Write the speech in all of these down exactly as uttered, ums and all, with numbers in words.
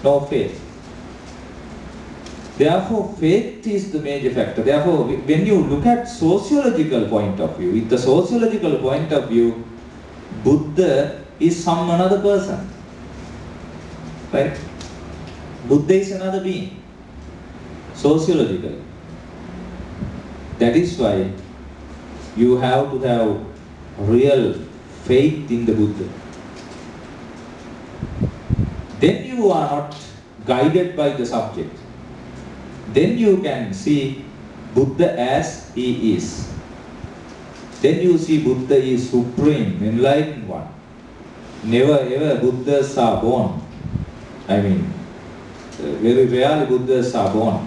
no faith. Therefore, faith is the major factor. Therefore, when you look at sociological point of view, with the sociological point of view, Buddha is some another person. Right? Buddha is another being. Sociological. That is why you have to have real faith in the Buddha. Then you are not guided by the subject. Then you can see Buddha as he is. Then you see Buddha is supreme, enlightened one. Never ever Buddhas are born. I mean, very rarely Buddhas are born.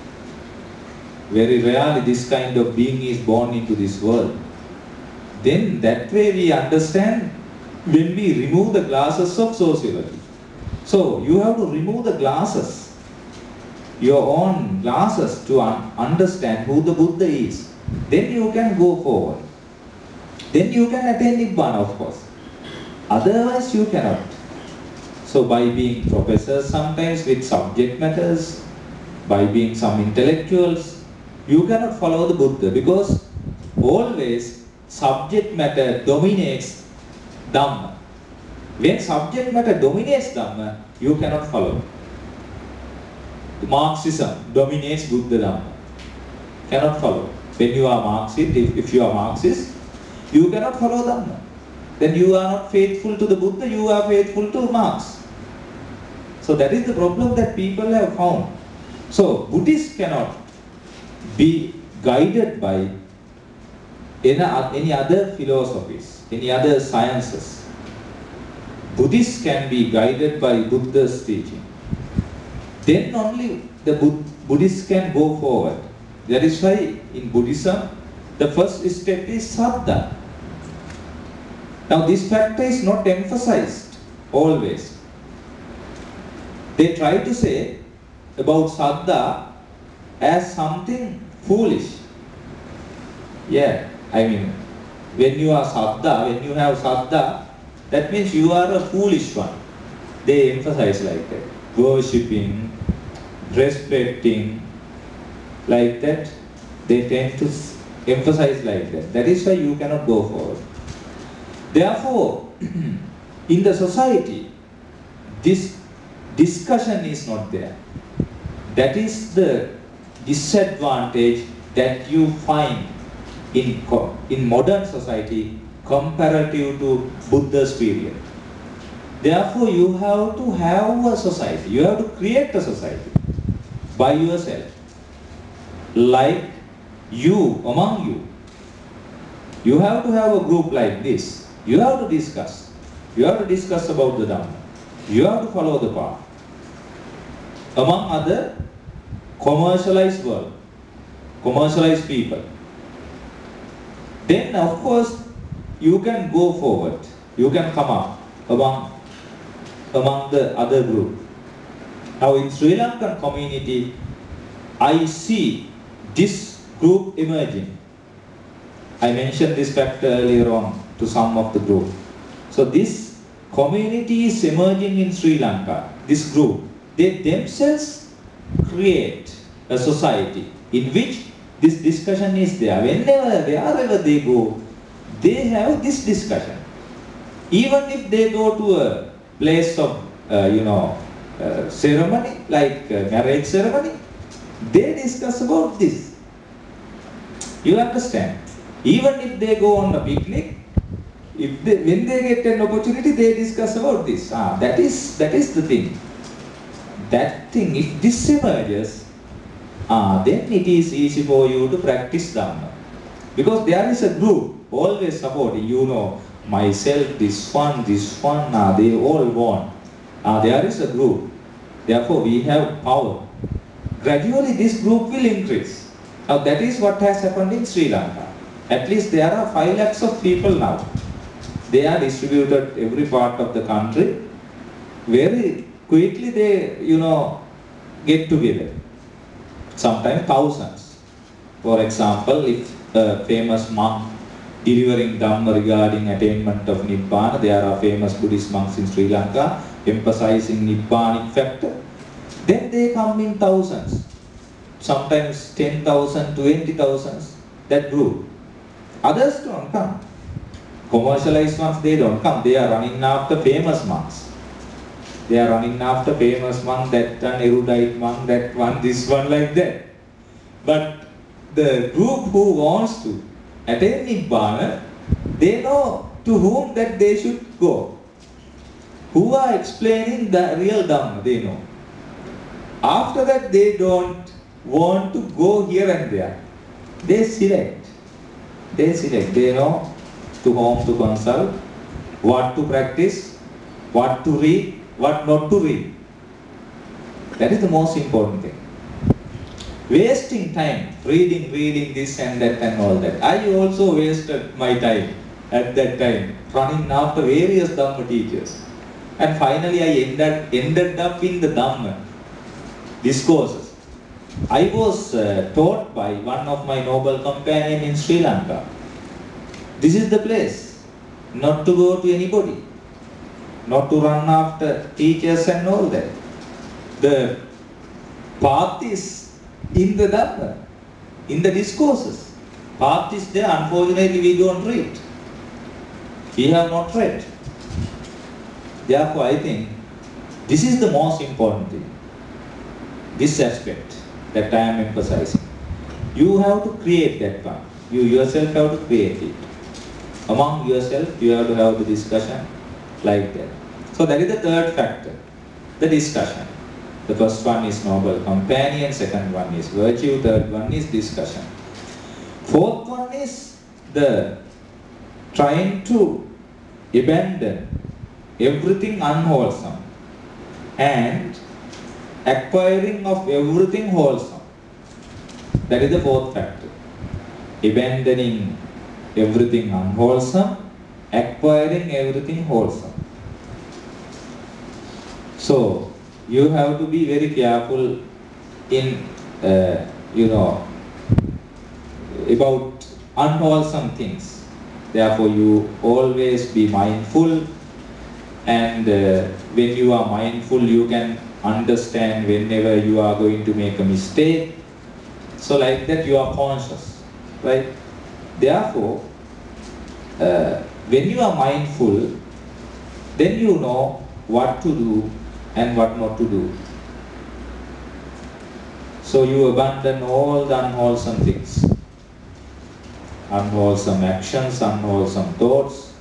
Very rarely this kind of being is born into this world. Then that way we understand when we remove the glasses of sociology. So you have to remove the glasses, your own glasses, to un understand who the Buddha is. Then you can go forward. Then you can attain Nibbana, of course. Otherwise you cannot. So by being professors sometimes with subject matters, by being some intellectuals, you cannot follow the Buddha, because always subject matter dominates Dhamma. When subject matter dominates Dhamma, you cannot follow. Marxism dominates Buddha Dhamma. Cannot follow. When you are Marxist, if, if you are Marxist, you cannot follow Dhamma. Then you are not faithful to the Buddha, you are faithful to Marx. So that is the problem that people have found. So Buddhists cannot be guided by any, any other philosophies, any other sciences. Buddhists can be guided by Buddha's teaching. Then only the Bud Buddhists can go forward. That is why in Buddhism, the first step is Saddha. Now this factor is not emphasized always. They try to say about Saddha as something foolish. Yeah, I mean, when you are Saddha, when you have Saddha, that means you are a foolish one. They emphasize like that. Worshipping, respecting, like that. They tend to emphasize like that. That is why you cannot go forward. Therefore, in the society, this discussion is not there. That is the disadvantage that you find in, in modern society comparative to Buddha's period. Therefore, you have to have a society. You have to create a society by yourself. Like you, among you. You have to have a group like this. You have to discuss. You have to discuss about the Dhamma. You have to follow the path. Among other commercialized world, commercialized people. Then of course you can go forward. You can come up among, among the other group. Now in Sri Lankan community, I see this group emerging. I mentioned this factor earlier on to some of the group. So this community is emerging in Sri Lanka, this group. They themselves create a society in which this discussion is there. Whenever, wherever they go, they have this discussion. Even if they go to a place of, uh, you know, uh, ceremony, like uh, marriage ceremony, they discuss about this. You understand? Even if they go on a picnic, if they, when they get an opportunity, they discuss about this. Ah, that is, that is the thing. That thing, if this emerges, ah, then it is easy for you to practice Dhamma. Because there is a group always supporting, you know, myself, this one, this one, ah, they all want. Ah, there is a group. Therefore, we have power. Gradually, this group will increase. Now, that is what has happened in Sri Lanka. At least there are five lakhs of people now. They are distributed every part of the country. Very quickly they, you know, get together. Sometimes thousands. For example, if a famous monk delivering Dhamma regarding attainment of Nibbana, there are famous Buddhist monks in Sri Lanka. emphasizing Nibbanic factor, then they come in thousands, sometimes ten thousand, twenty thousands, that group. Others don't come. Commercialized ones, they don't come. They are running after famous monks. They are running after famous monk, that one erudite monk, that one, this one, like that. But the group who wants to attain Nibbana, they know to whom that they should go. Who are explaining the real Dhamma, they know. After that, they don't want to go here and there. They select. They select. They know to whom to consult, what to practice, what to read, what not to read. That is the most important thing. Wasting time, reading, reading this and that and all that. I also wasted my time at that time, running after various Dhamma teachers. And finally I ended, ended up in the Dhamma discourses. I was uh, taught by one of my noble companions in Sri Lanka. This is the place, not to go to anybody, not to run after teachers and all that. The path is in the Dhamma, in the discourses. Path is there, unfortunately we don't read. We have not read. Therefore I think this is the most important thing. This aspect that I am emphasizing. You have to create that one. You yourself have to create it. Among yourself, you have to have the discussion like that. So that is the third factor, the discussion. The first one is noble companion, second one is virtue, third one is discussion. Fourth one is the trying to abandon everything unwholesome and acquiring of everything wholesome. That is the fourth factor. Abandoning everything unwholesome, acquiring everything wholesome. So, you have to be very careful in, uh, you know, about unwholesome things. Therefore, you always be mindful, and uh, when you are mindful, you can understand whenever you are going to make a mistake. So like that, you are conscious, right? Therefore, uh, when you are mindful, then you know what to do and what not to do. So you abandon all the unwholesome things, unwholesome actions, unwholesome thoughts.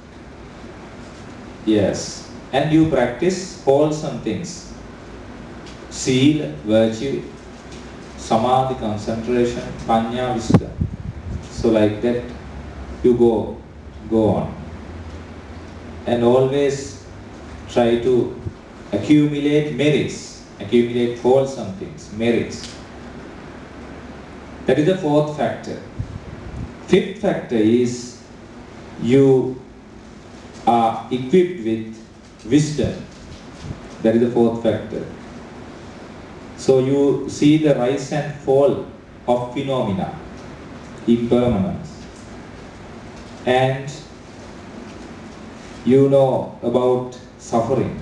Yes, and you practice wholesome things. Sila, virtue, samadhi, concentration, panya, wisdom. So like that, you go, go on. And always try to accumulate merits, accumulate wholesome things, merits. That is the fourth factor. Fifth factor is you are equipped with wisdom. That is the fourth factor. So you see the rise and fall of phenomena, impermanence, and you know about suffering.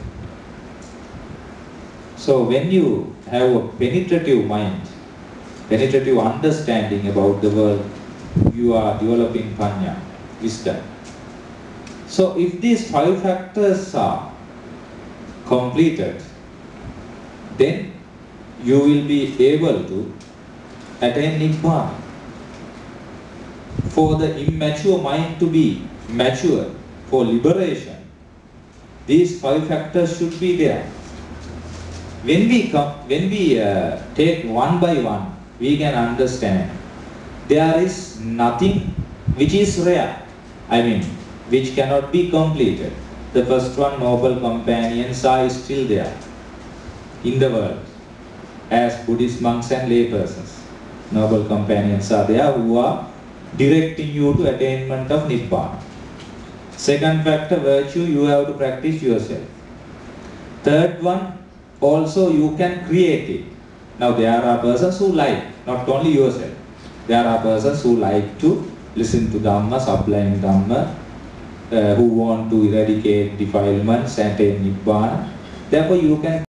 So when you have a penetrative mind, penetrative understanding about the world, you are developing panya, wisdom. So if these five factors are completed, then you will be able to attain Nibbana. For the immature mind to be mature, for liberation, these five factors should be there. When we come, when we uh, take one by one, we can understand there is nothing which is rare. I mean, which cannot be completed. The first one, noble companions, are still there in the world as Buddhist monks and lay persons. Noble companions are there who are directing you to attainment of Nibbana. Second factor, virtue, you have to practice yourself. Third one, also you can create it. Now there are persons who like, not only yourself, there are persons who like to listen to Dhamma, sublime Dhamma, uh, who want to eradicate defilements and attain Nibbana. Therefore, you can